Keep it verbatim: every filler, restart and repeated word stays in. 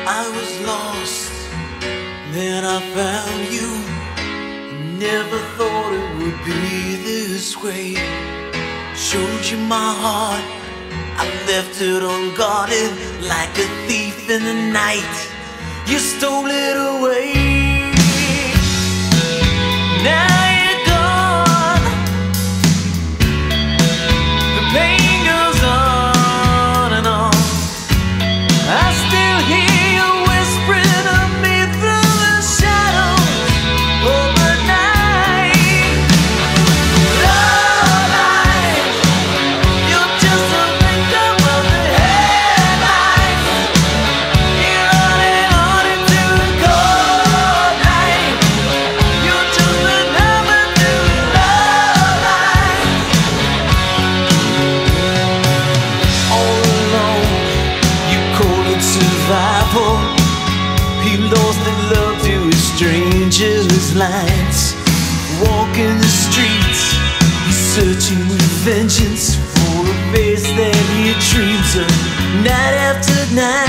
I was lost, then I found you. Never thought it would be this way. Showed you my heart, I left it unguarded. Like a thief in the night, you stole it away. Now you're gone, the pain goes on and on. I still hear you whispering of me through the shadows of the night. Love life, you're just a victim of the headlights. You're running on into the cold night. You're just another new love life. All alone, you call it survival. He lost in love to a stranger's lights. Walking the streets, he's searching with vengeance for a face that he dreams of night after night.